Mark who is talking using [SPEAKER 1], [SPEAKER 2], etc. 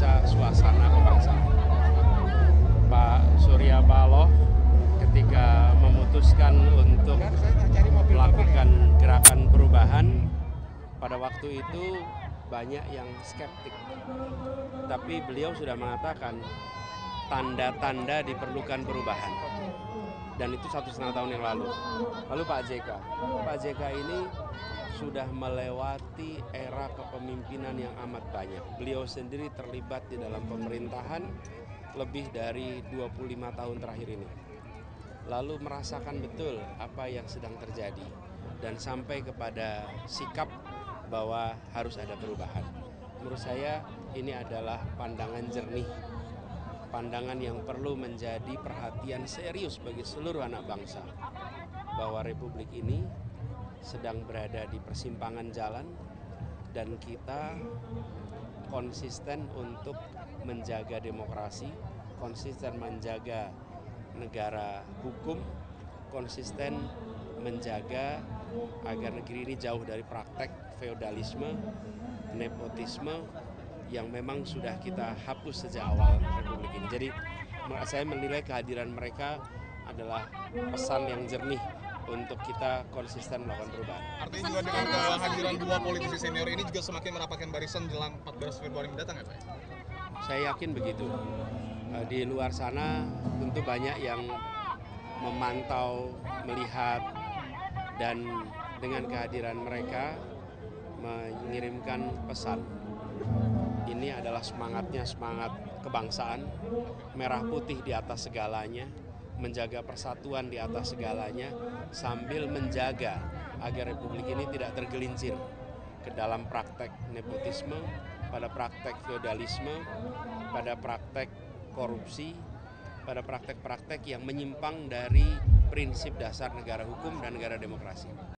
[SPEAKER 1] membaca suasana kebangsaan. Pak Surya Paloh ketika memutuskan untuk melakukan gerakan perubahan, pada waktu itu banyak yang skeptik. Tapi beliau sudah mengatakan tanda-tanda diperlukan perubahan. Dan itu 1,5 tahun yang lalu. Lalu Pak JK ini sudah melewati era kepemimpinan yang amat banyak. Beliau sendiri terlibat di dalam pemerintahan lebih dari 25 tahun terakhir ini. Lalu merasakan betul apa yang sedang terjadi dan sampai kepada sikap bahwa harus ada perubahan. Menurut saya ini adalah pandangan jernih, pandangan yang perlu menjadi perhatian serius bagi seluruh anak bangsa, bahwa Republik ini sedang berada di persimpangan jalan dan kita konsisten untuk menjaga demokrasi, konsisten menjaga negara hukum, konsisten menjaga agar negeri ini jauh dari praktek feodalisme, nepotisme yang memang sudah kita hapus sejak awal Republik ini. Jadi saya menilai kehadiran mereka adalah pesan yang jernih untuk kita konsisten melakukan perubahan.
[SPEAKER 2] Artinya juga dengan kehadiran dua politisi senior ini juga semakin merapatkan barisan jelang 14 Februari mendatang ya Pak?
[SPEAKER 1] Saya yakin begitu. Di luar sana tentu banyak yang memantau, melihat, dan dengan kehadiran mereka mengirimkan pesan. Ini adalah semangatnya, semangat kebangsaan, merah putih di atas segalanya, menjaga persatuan di atas segalanya, sambil menjaga agar Republik ini tidak tergelincir ke dalam praktek nepotisme, pada praktek feodalisme, pada praktek korupsi, pada praktek-praktek yang menyimpang dari prinsip dasar negara hukum dan negara demokrasi.